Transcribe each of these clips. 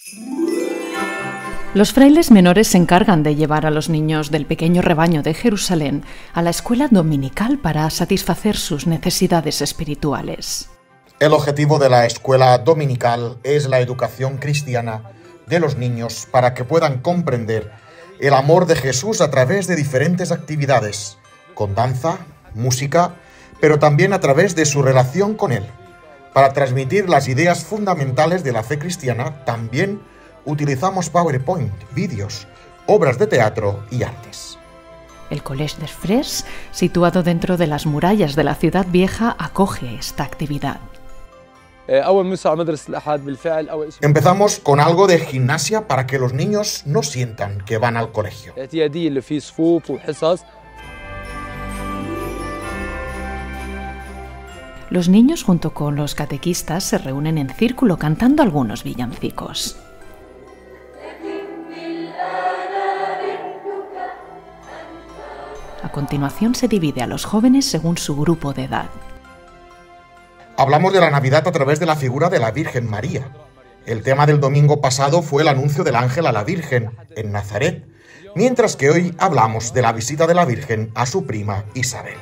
Los frailes menores se encargan de llevar a los niños del pequeño rebaño de Jerusalén a la escuela dominical para satisfacer sus necesidades espirituales. El objetivo de la escuela dominical es la educación cristiana de los niños para que puedan comprender el amor de Jesús a través de diferentes actividades, con danza, música, pero también a través de su relación con Él. Para transmitir las ideas fundamentales de la fe cristiana, también utilizamos PowerPoint, vídeos, obras de teatro y artes. El Collège des Frères, situado dentro de las murallas de la ciudad vieja, acoge esta actividad. Empezamos con algo de gimnasia para que los niños no sientan que van al colegio. Los niños junto con los catequistas se reúnen en círculo cantando algunos villancicos. A continuación se divide a los jóvenes según su grupo de edad. Hablamos de la Navidad a través de la figura de la Virgen María. El tema del domingo pasado fue el anuncio del ángel a la Virgen en Nazaret, mientras que hoy hablamos de la visita de la Virgen a su prima Isabel.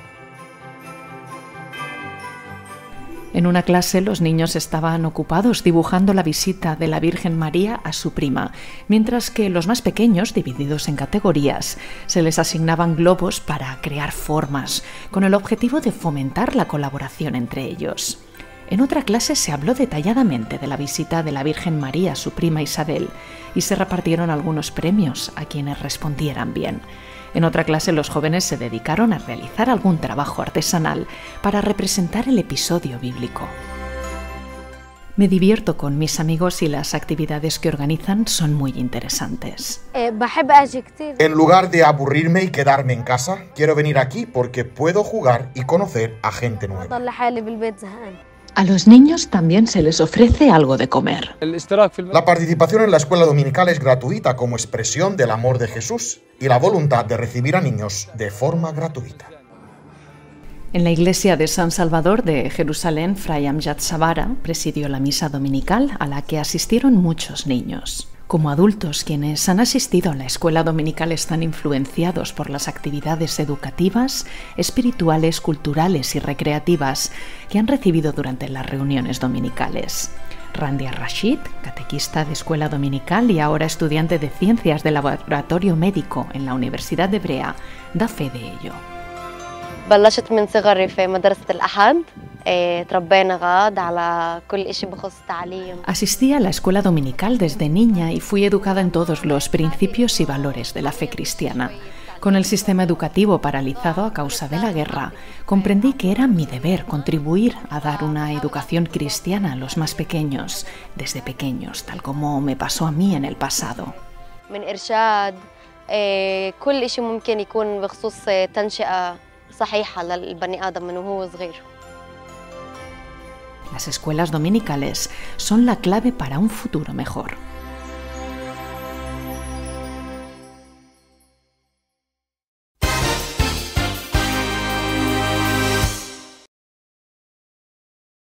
En una clase los niños estaban ocupados dibujando la visita de la Virgen María a su prima, mientras que los más pequeños, divididos en categorías, se les asignaban globos para crear formas, con el objetivo de fomentar la colaboración entre ellos. En otra clase se habló detalladamente de la visita de la Virgen María a su prima Isabel y se repartieron algunos premios a quienes respondieran bien. En otra clase los jóvenes se dedicaron a realizar algún trabajo artesanal para representar el episodio bíblico. Me divierto con mis amigos y las actividades que organizan son muy interesantes. En lugar de aburrirme y quedarme en casa, quiero venir aquí porque puedo jugar y conocer a gente nueva. A los niños también se les ofrece algo de comer. La participación en la escuela dominical es gratuita como expresión del amor de Jesús y la voluntad de recibir a niños de forma gratuita. En la iglesia de San Salvador de Jerusalén, Fray Amjad Sabara presidió la misa dominical a la que asistieron muchos niños. Como adultos, quienes han asistido a la escuela dominical están influenciados por las actividades educativas, espirituales, culturales y recreativas que han recibido durante las reuniones dominicales. Randia Rashid, catequista de escuela dominical y ahora estudiante de ciencias del laboratorio médico en la Universidad de Brea, da fe de ello. Asistí a la escuela dominical desde niña y fui educada en todos los principios y valores de la fe cristiana. Con el sistema educativo paralizado a causa de la guerra, comprendí que era mi deber contribuir a dar una educación cristiana a los más pequeños, desde pequeños, tal como me pasó a mí en el pasado. Las escuelas dominicales son la clave para un futuro mejor.